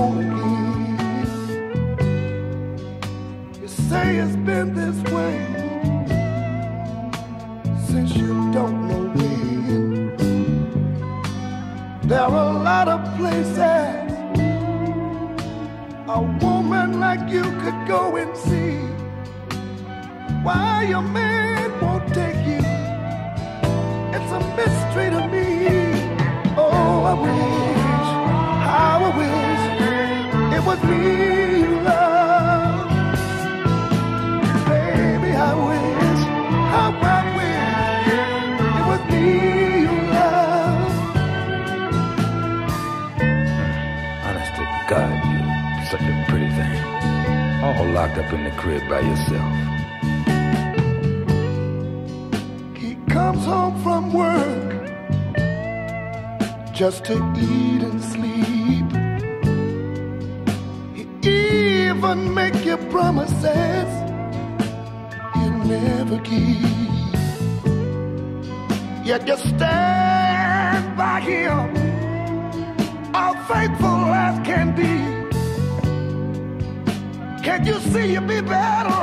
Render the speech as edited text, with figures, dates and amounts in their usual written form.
on again. You say it's been this way since you don't know when. There are a lot of places a woman like you could go and see. Why your man won't take you, it's a mystery to me. Oh, I wish, how I wish it was me you love. Baby, I wish, how I wish it was me you love. Honest to God, you're such a pretty thing. All locked up in the crib by yourself. He comes home from work just to eat and sleep. He even make you promises he'll never keep. Yet you stand by him, all faithful as can be. Can't you see you'd be better